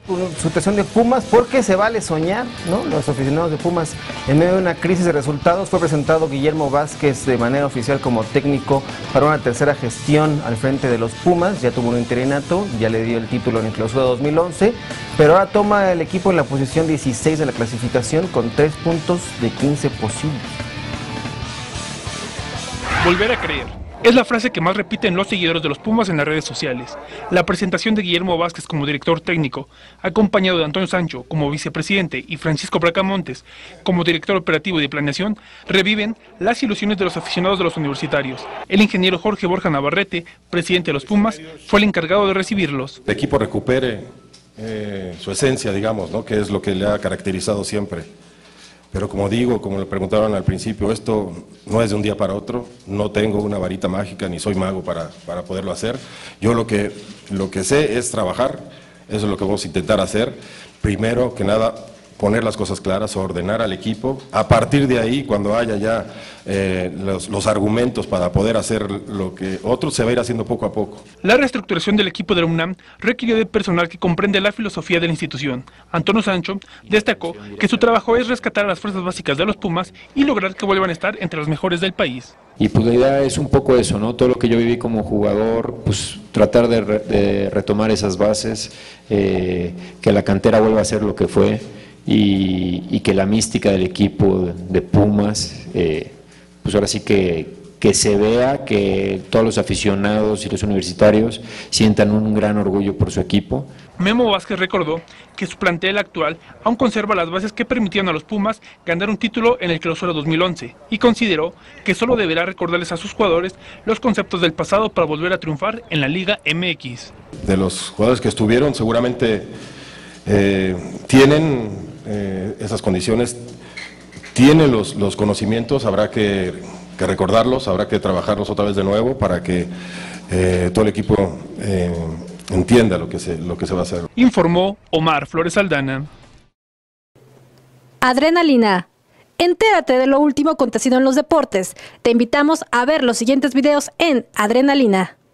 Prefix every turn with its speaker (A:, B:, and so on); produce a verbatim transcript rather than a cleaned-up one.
A: situación de Pumas, porque se vale soñar, ¿no? Los aficionados de Pumas, en medio de una crisis de resultados, fue presentado Guillermo Vázquez de manera oficial como técnico para una tercera gestión al frente de los Pumas. Ya tuvo un interinato, ya le dio el título en el clausura dos mil once, pero ahora toma el equipo en la posición dieciséis de la clasificación con tres puntos de quince posibles.
B: Volver a creer es la frase que más repiten los seguidores de los Pumas en las redes sociales. La presentación de Guillermo Vázquez como director técnico, acompañado de Antonio Sancho como vicepresidente y Francisco Bracamontes como director operativo y de planeación, reviven las ilusiones de los aficionados de los universitarios. El ingeniero Jorge Borja Navarrete, presidente de los Pumas, fue el encargado de recibirlos.
C: El equipo recupere eh, su esencia, digamos, ¿no? Que es lo que le ha caracterizado siempre. Pero como digo, como le preguntaron al principio, esto no es de un día para otro, no tengo una varita mágica ni soy mago para, para poderlo hacer. Yo lo que, lo que sé es trabajar, eso es lo que vamos a intentar hacer. Primero que nada, poner las cosas claras, ordenar al equipo. A partir de ahí, cuando haya ya eh, los, los argumentos para poder hacer lo que otros, se va a ir haciendo poco a poco.
B: La reestructuración del equipo de la UNAM requirió de personal que comprende la filosofía de la institución. Antonio Sancho destacó que su trabajo es rescatar a las fuerzas básicas de los Pumas y lograr que vuelvan a estar entre las mejores del país.
D: Y pues la idea es un poco eso, ¿no? Todo lo que yo viví como jugador, pues tratar de, re, de retomar esas bases, eh, que la cantera vuelva a ser lo que fue. Y, y que la mística del equipo de Pumas, eh, pues ahora sí que, que se vea, que todos los aficionados y los universitarios sientan un gran orgullo por su equipo.
B: Memo Vázquez recordó que su plantel actual aún conserva las bases que permitían a los Pumas ganar un título en el clausura dos mil once y consideró que solo deberá recordarles a sus jugadores los conceptos del pasado para volver a triunfar en la Liga M X.
C: De los jugadores que estuvieron, seguramente eh, tienen Eh, esas condiciones, tienen los, los conocimientos, habrá que, que recordarlos, habrá que trabajarlos otra vez de nuevo para que eh, todo el equipo eh, entienda lo que, se, lo que se va a hacer.
B: Informó Omar Flores Aldana.
E: Adrenalina. Entérate de lo último acontecido en los deportes. Te invitamos a ver los siguientes videos en Adrenalina.